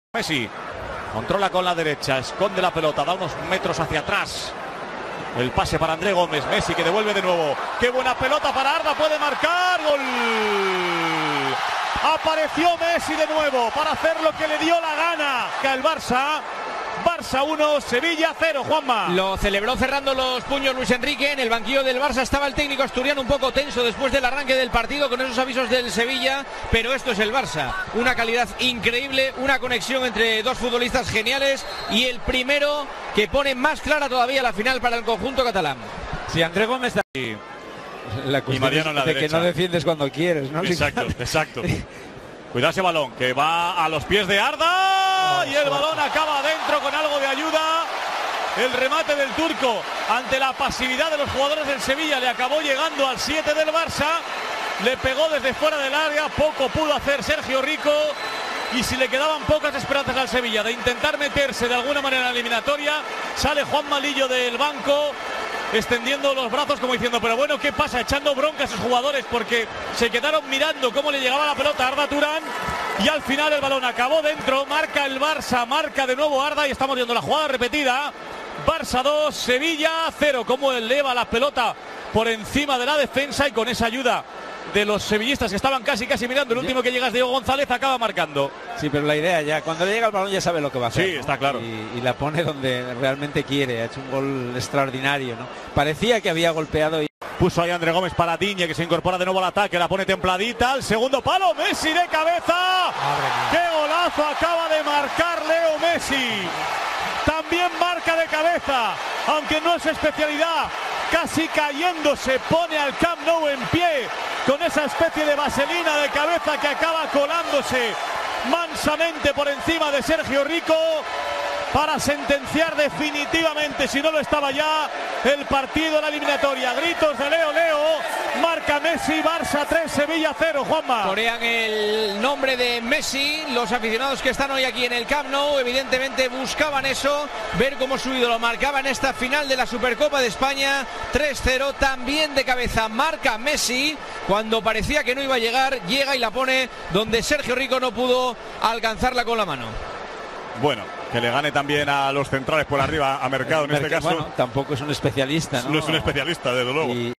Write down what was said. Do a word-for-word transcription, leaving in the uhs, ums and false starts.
Messi controla con la derecha, esconde la pelota, da unos metros hacia atrás. El pase para André Gómez, Messi que devuelve de nuevo. ¡Qué buena pelota para Arda! ¡Puede marcar! ¡Gol! Apareció Messi de nuevo para hacer lo que le dio la gana al Barça. Barça uno, Sevilla cero, Juanma. Lo celebró cerrando los puños Luis Enrique. En el banquillo del Barça estaba el técnico asturiano un poco tenso después del arranque del partido con esos avisos del Sevilla, pero esto es el Barça. Una calidad increíble, una conexión entre dos futbolistas geniales y el primero que pone más clara todavía la final para el conjunto catalán. Si André Gómez está ahí, la y Mariano en la de derecha. Que no defiendes cuando quieres, ¿no? Exacto, exacto. Cuidado ese balón que va a los pies de Arda y el balón acaba adentro con algo de ayuda. El remate del turco ante la pasividad de los jugadores del Sevilla le acabó llegando al siete del Barça. Le pegó desde fuera del área, poco pudo hacer Sergio Rico. Y si le quedaban pocas esperanzas al Sevilla de intentar meterse de alguna manera en la eliminatoria, sale Juan Malillo del banco extendiendo los brazos como diciendo, pero bueno, ¿qué pasa? Echando bronca a sus jugadores porque se quedaron mirando cómo le llegaba la pelota a Arda Turán y al final el balón acabó dentro, marca el Barça, marca de nuevo Arda y estamos viendo la jugada repetida. Barça dos, Sevilla cero, como eleva la pelota por encima de la defensa y con esa ayuda de los sevillistas que estaban casi casi mirando, el último que llega es Diego González, acaba marcando. Sí, pero la idea ya, cuando le llega el balón ya sabe lo que va a hacer. Sí, ¿no? Está claro. Y, y la pone donde realmente quiere, ha hecho un gol extraordinario, ¿no? Parecía que había golpeado y... Puso ahí André Gómez para Diñe, que se incorpora de nuevo al ataque, la pone templadita, al segundo palo, Messi de cabeza. ¡Qué golazo acaba de marcar Leo Messi! También marca de cabeza, aunque no es su especialidad. Casi cayéndose, pone al Camp Nou en pie con esa especie de vaselina de cabeza que acaba colándose mansamente por encima de Sergio Rico para sentenciar definitivamente, si no lo estaba ya, el partido de la eliminatoria. Gritos de Leo Leo, marca Messi, Barça tres, Sevilla cero, Juanma. Corean el nombre de Messi, los aficionados que están hoy aquí en el Camp Nou evidentemente buscaban eso, ver cómo su ídolo marcaba en esta final de la Supercopa de España. Tres cero, también de cabeza marca Messi, cuando parecía que no iba a llegar, llega y la pone donde Sergio Rico no pudo alcanzarla con la mano. Bueno, que le gane también a los centrales por arriba, a Mercado en este caso. Bueno, tampoco es un especialista, ¿no? No es un especialista, desde luego. Y...